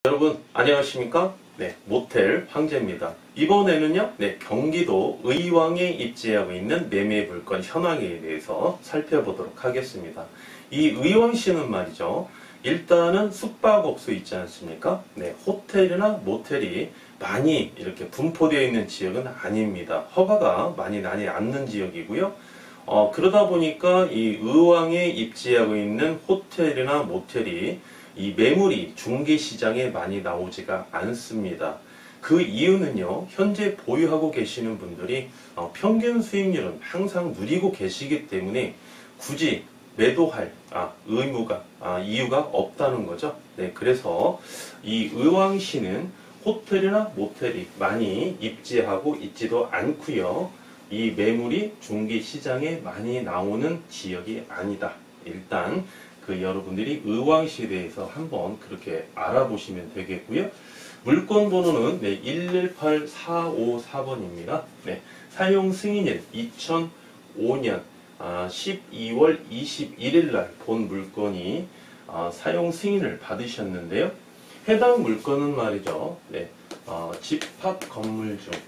여러분 안녕하십니까? 모텔 황제입니다. 이번에는요, 경기도 의왕에 입지하고 있는 매매 물건 현황에 대해서 살펴보도록 하겠습니다. 이 의왕시는 말이죠. 일단은 숙박업소 있지 않습니까? 호텔이나 모텔이 많이 이렇게 분포되어 있는 지역은 아닙니다. 허가가 많이 나지 않는 지역이고요. 그러다 보니까 이 의왕에 입지하고 있는 호텔이나 모텔이 이 매물이 중개시장에 많이 나오지가 않습니다. 그 이유는요, 현재 보유하고 계시는 분들이 평균 수익률은 항상 누리고 계시기 때문에 굳이 매도할 이유가 없다는 거죠. 그래서 이 의왕시는 호텔이나 모텔이 많이 입지하고 있지도 않고요. 이 매물이 중개시장에 많이 나오는 지역이 아니다. 일단 여러분들이 의왕시에 대해서 한번 그렇게 알아보시면 되겠고요. 물건 번호는 118454번입니다. 사용 승인일 2005년 12월 21일 날 본 물건이 사용 승인을 받으셨는데요. 해당 물건은 말이죠. 집합 건물 중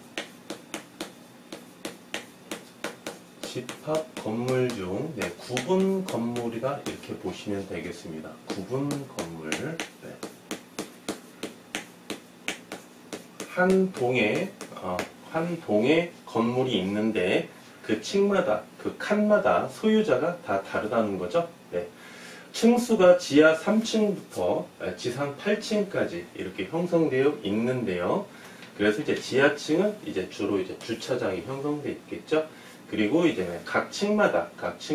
구분 건물이다 이렇게 보시면 되겠습니다. 구분 건물. 한 동에 건물이 있는데 그 층마다 그 칸마다 소유자가 다 다르다는 거죠. 층수가 지하 3층부터 지상 8층까지 이렇게 형성되어 있는데요. 그래서 이제 지하층은 주로 주차장이 형성되어 있겠죠. 그리고 각 층마다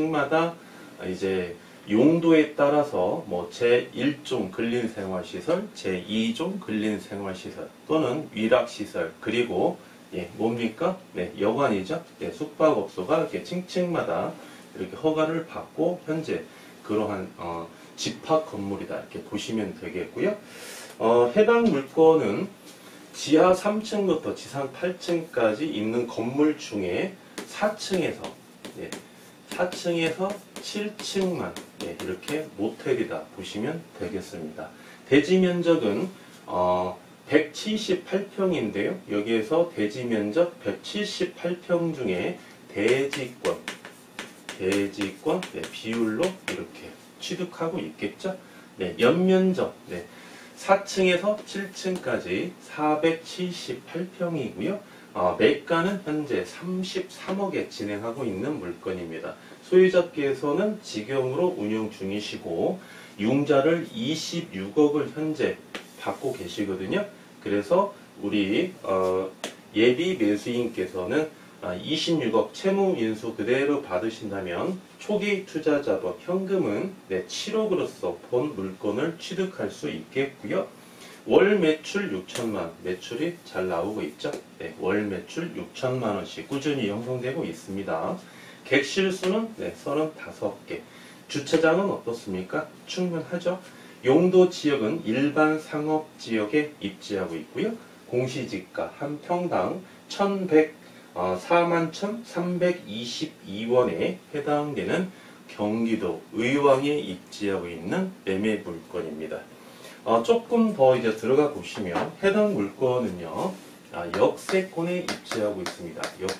용도에 따라서 제1종 근린생활시설, 제2종 근린생활시설 또는 위락시설, 그리고 뭡니까? 여관이죠. 숙박업소가 이렇게 층층마다 이렇게 허가를 받고 현재 그러한 집합 건물이다 이렇게 보시면 되겠고요. 해당 물건은 지하 3층부터 지상 8층까지 있는 건물 중에 4층에서 7층만 이렇게 모텔이다 보시면 되겠습니다. 대지 면적은 178평인데요. 여기에서 대지 면적 178평 중에 대지권 비율로 이렇게 취득하고 있겠죠. 연면적 4층에서 7층까지 478평이고요. 매가는 현재 33억에 진행하고 있는 물건입니다. 소유자께서는 직영으로 운영 중이시고 융자를 26억을 현재 받고 계시거든요. 그래서 우리 예비 매수인께서는 26억 채무 인수 그대로 받으신다면 초기 투자자법 현금은 7억으로서 본 물건을 취득할 수 있겠고요. 월 매출 6천만 매출이 잘 나오고 있죠. 월 매출 6천만 원씩 꾸준히 형성되고 있습니다. 객실수는 35개. 주차장은 어떻습니까? 충분하죠. 용도 지역은 일반 상업지역에 입지하고 있고요. 공시지가 한 평당 41,322원에 해당되는 경기도 의왕에 입지하고 있는 매매 물건입니다. 조금 더 들어가 보시면 해당 물건은요, 역세권에 입지하고 있습니다.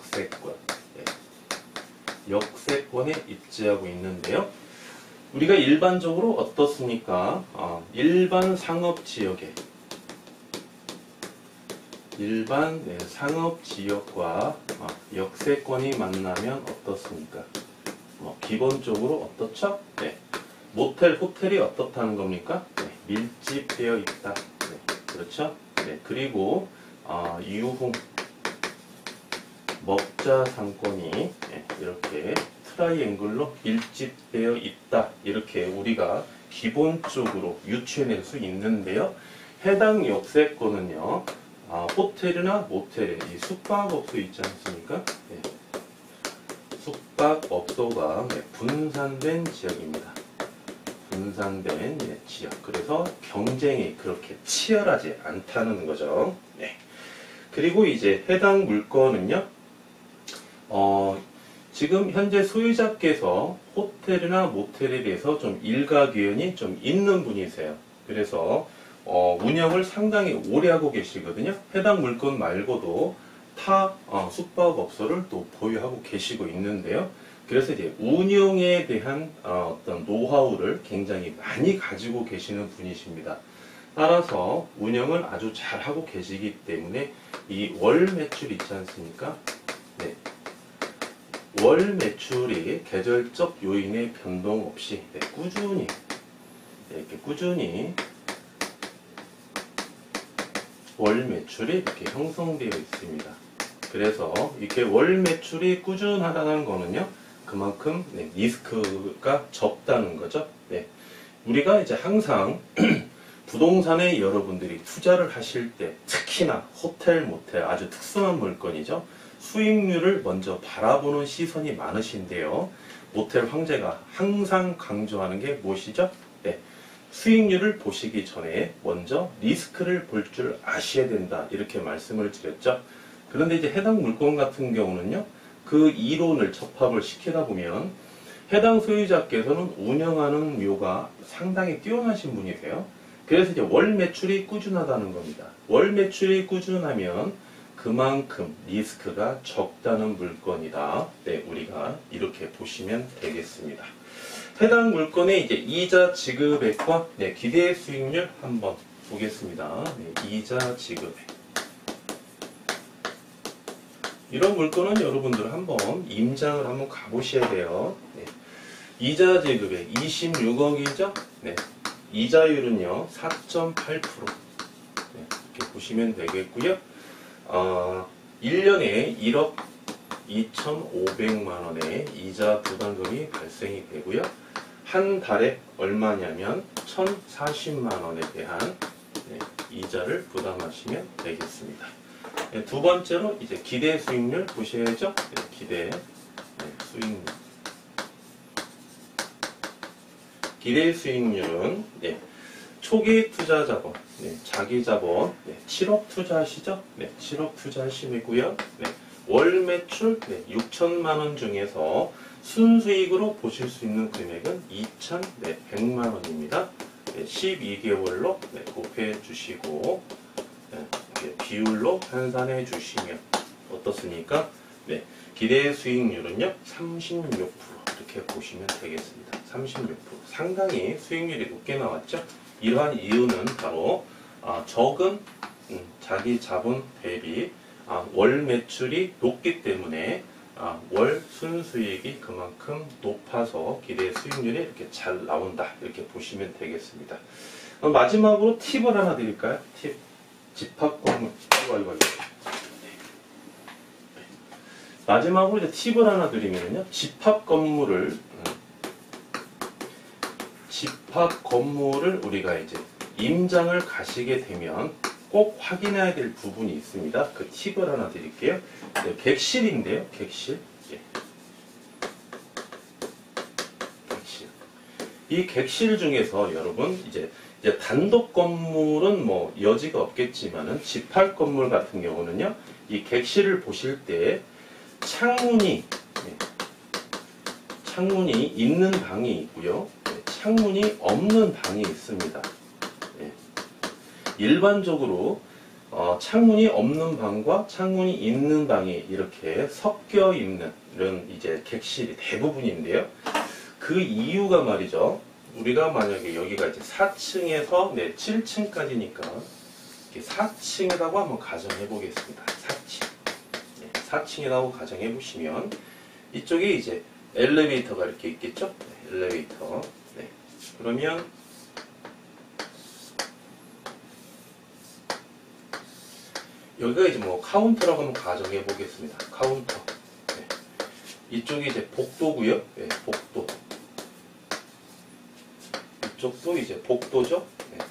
역세권에 입지하고 있는데요. 우리가 일반적으로 어떻습니까? 일반 상업지역에 상업지역과 역세권이 만나면 어떻습니까? 기본적으로 어떻죠? 모텔, 호텔이 어떻다는 겁니까? 밀집되어 있다. 그렇죠? 그리고 유흥, 먹자 상권이 이렇게 트라이앵글로 밀집되어 있다. 이렇게 우리가 기본적으로 유추해낼 수 있는데요. 해당 역세권은요, 호텔이나 모텔에 이 숙박업소 있지 않습니까? 숙박업소가 분산된 지역입니다. 분산된 지역. 그래서 경쟁이 그렇게 치열하지 않다는 거죠. 그리고 해당 물건은요, 지금 현재 소유자께서 호텔이나 모텔에 대해서 좀 일가견이 좀 있는 분이세요. 그래서 운영을 상당히 오래 하고 계시거든요. 해당 물건 말고도 타 숙박업소를 또 보유하고 계시고 있는데요. 그래서 이제 운영에 대한 어떤 노하우를 굉장히 많이 가지고 계시는 분이십니다. 따라서 운영을 아주 잘 하고 계시기 때문에 이 월 매출 있지 않습니까? 네. 월 매출이 계절적 요인의 변동 없이 꾸준히 이렇게 꾸준히 월 매출이 이렇게 형성되어 있습니다. 그래서 이렇게 월 매출이 꾸준하다는 거는요, 그만큼 리스크가 적다는 거죠. 네. 우리가 이제 항상 부동산에 여러분들이 투자를 하실 때, 특히나 호텔, 모텔, 아주 특수한 물건이죠. 수익률을 먼저 바라보는 시선이 많으신데요. 모텔 황제가 항상 강조하는 게 무엇이죠? 네. 수익률을 보시기 전에 먼저 리스크를 볼 줄 아셔야 된다. 이렇게 말씀을 드렸죠. 그런데 이제 해당 물건 같은 경우는요, 그 이론을 접합을 시키다 보면 해당 소유자께서는 운영하는 묘가 상당히 뛰어나신 분이세요. 그래서 이제 월 매출이 꾸준하다는 겁니다. 월 매출이 꾸준하면 그만큼 리스크가 적다는 물건이다. 네, 우리가 이렇게 보시면 되겠습니다. 해당 물건의 이제 이자 지급액과 기대 수익률 한번 보겠습니다. 네, 이자 지급액. 이런 물건은 여러분들 한번 임장을 한번 가보셔야 돼요. 네. 이자 지급액 26억이죠? 네. 이자율은요 4.8%. 네, 이렇게 보시면 되겠고요. 1년에 1억 2,500만 원의 이자 부담금이 발생이 되고요. 한 달에 얼마냐면 1,040만 원에 대한 이자를 부담하시면 되겠습니다. 네, 두 번째로 이제 기대 수익률 보셔야죠. 네, 기대 수익률. 기대 수익률은 초기 투자 자본, 자기 자본 7억 투자하시죠? 7억 투자하시고요. 월 매출 6천만 원 중에서 순수익으로 보실 수 있는 금액은 2,100만 원입니다. 12개월로 곱해 주시고 비율로 환산해 주시면 어떻습니까? 기대 수익률은요 36% 이렇게 보시면 되겠습니다. 36% 상당히 수익률이 높게 나왔죠. 이러한 이유는 바로 적은 자기 자본 대비 월 매출이 높기 때문에 월 순수익이 그만큼 높아서 기대 수익률이 이렇게 잘 나온다. 이렇게 보시면 되겠습니다. 마지막으로 팁을 하나 드릴까요? 팁. 집합 건물. 마지막으로 이제 팁을 하나 드리면요. 집합 건물을 우리가 이제 임장을 가시게 되면 꼭 확인해야 될 부분이 있습니다. 그 팁을 하나 드릴게요. 객실인데요. 객실. 객실. 이 객실 중에서 여러분 이제 단독 건물은 뭐 여지가 없겠지만은 집합 건물 같은 경우는요. 이 객실을 보실 때 창문이 있는 방이 있고요. 창문이 없는 방이 있습니다. 일반적으로 창문이 없는 방과 창문이 있는 방이 이렇게 섞여 있는 이런 이제 객실이 대부분인데요. 그 이유가 말이죠. 우리가 만약에 여기가 이제 4층에서 7층까지니까 4층이라고 한번 가정해 보겠습니다. 4층이라고 가정해 보시면 이쪽에 이제 엘리베이터가 이렇게 있겠죠? 엘리베이터. 그러면 여기가 이제 뭐 카운터라고 한번 가정해 보겠습니다. 카운터. 이쪽이 이제 복도고요. 복도. 이쪽도 이제 복도죠.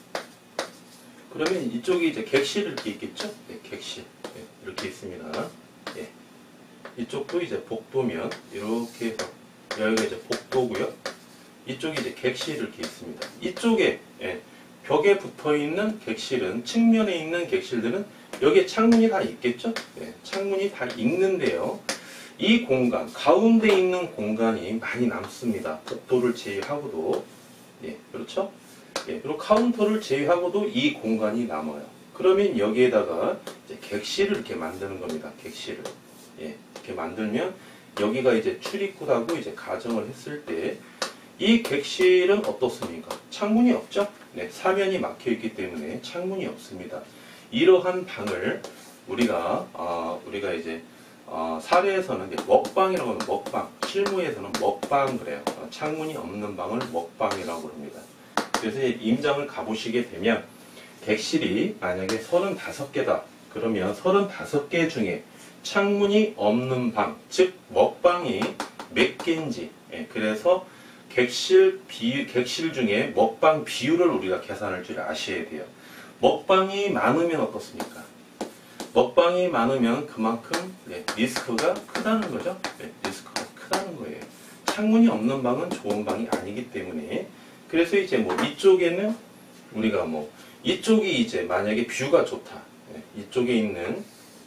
그러면 이쪽이 이제 객실 이렇게 있겠죠? 객실. 이렇게 있습니다. 이쪽도 이제 복도면 이렇게 해서 여기가 이제 복도고요. 이쪽이 이제 객실 이렇게 있습니다. 이쪽에 벽에 붙어 있는 객실은 측면에 있는 객실들은 여기에 창문이 다 있겠죠? 창문이 다 있는데요. 이 공간, 가운데 있는 공간이 많이 남습니다. 복도를 제외하고도. 그렇죠? 예, 그리고 카운터를 제외하고도 이 공간이 남아요. 그러면 여기에다가 이제 객실을 이렇게 만드는 겁니다. 객실을. 예, 이렇게 만들면 여기가 이제 출입구라고 이제 가정을 했을 때 이 객실은 어떻습니까? 창문이 없죠? 네, 사면이 막혀 있기 때문에 창문이 없습니다. 이러한 방을 우리가 이제 사례에서는 이제 먹방이라고 하면 먹방, 실무에서는 먹방 그래요. 창문이 없는 방을 먹방이라고 합니다. 그래서 임장을 가보시게 되면 객실이 만약에 35개다. 그러면 35개 중에 창문이 없는 방, 즉 먹방이 몇 개인지, 예, 그래서 객실 중에 먹방 비율을 우리가 계산할 줄 아셔야 돼요. 먹방이 많으면 어떻습니까? 먹방이 많으면 그만큼 리스크가 크다는 거죠. 리스크가 크다는 거예요. 창문이 없는 방은 좋은 방이 아니기 때문에, 그래서 이제 뭐 이쪽에는 우리가 뭐 이쪽이 이제 만약에 뷰가 좋다. 이쪽에 있는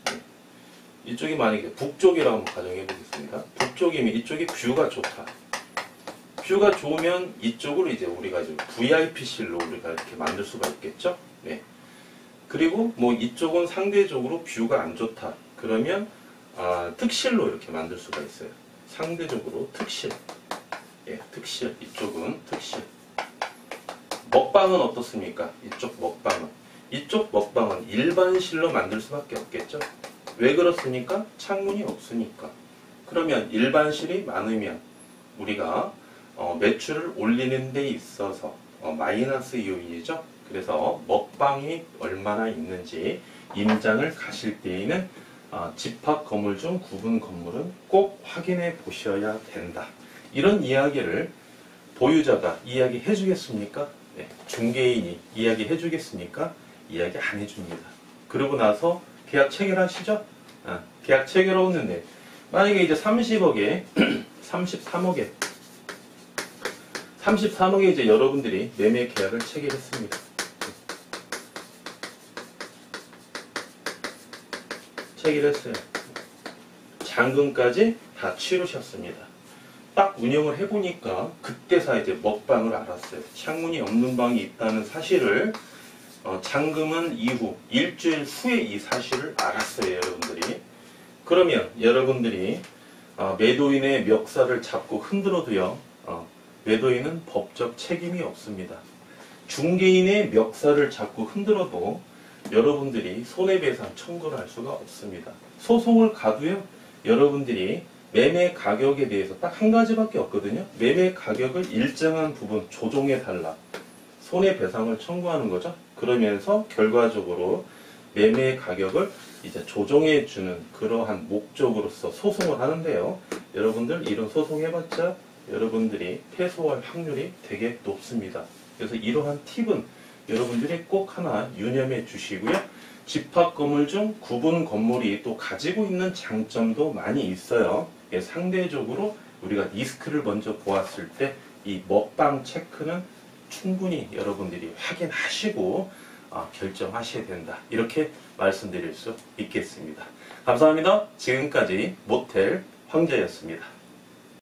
이쪽이 만약에 북쪽이라고 한번 가정해 보겠습니다. 북쪽이면 이쪽이 뷰가 좋다. 뷰가 좋으면 이쪽으로 이제 우리가 이제 VIP실로 우리가 이렇게 만들 수가 있겠죠. 네. 그리고 뭐 이쪽은 상대적으로 뷰가 안 좋다. 그러면 특실로 이렇게 만들 수가 있어요. 상대적으로 특실. 예, 특실. 이쪽은 특실. 먹방은 어떻습니까? 이쪽 먹방은 일반실로 만들 수밖에 없겠죠. 왜 그렇습니까? 창문이 없으니까. 그러면 일반실이 많으면 우리가 매출을 올리는 데 있어서 마이너스 요인이죠. 그래서 먹방이 얼마나 있는지 임장을 가실 때에는 집합 건물 중 구분 건물은 꼭 확인해 보셔야 된다. 이런 이야기를 보유자가 이야기해 주겠습니까? 네. 중개인이 이야기해 주겠습니까? 이야기 안 해줍니다. 그러고 나서 계약 체결하시죠? 계약 체결하는데 만약에 이제 30억에 33억에 이제 여러분들이 매매 계약을 체결했습니다. 체결했어요. 잔금까지 다 치르셨습니다. 딱 운영을 해보니까 그때서 이제 먹방을 알았어요. 창문이 없는 방이 있다는 사실을 잔금은 이후 일주일 후에 이 사실을 알았어요, 여러분들이. 그러면 여러분들이 매도인의 멱살을 잡고 흔들어도요, 매도인은 법적 책임이 없습니다. 중개인의 멱살을 잡고 흔들어도 여러분들이 손해배상 청구를 할 수가 없습니다. 소송을 가도요, 여러분들이 매매 가격에 대해서 딱 한 가지밖에 없거든요. 매매 가격을 일정한 부분 조정해달라. 손해배상을 청구하는 거죠. 그러면서 결과적으로 매매 가격을 이제 조정해주는 그러한 목적으로서 소송을 하는데요. 여러분들 이런 소송해봤자 여러분들이 패소할 확률이 되게 높습니다. 그래서 이러한 팁은 여러분들이 꼭 하나 유념해 주시고요. 집합 건물 중 구분 건물이 또 가지고 있는 장점도 많이 있어요. 상대적으로 우리가 리스크를 먼저 보았을 때 이 먹방 체크는 충분히 여러분들이 확인하시고 결정하셔야 된다. 이렇게 말씀드릴 수 있겠습니다. 감사합니다. 지금까지 모텔 황제였습니다.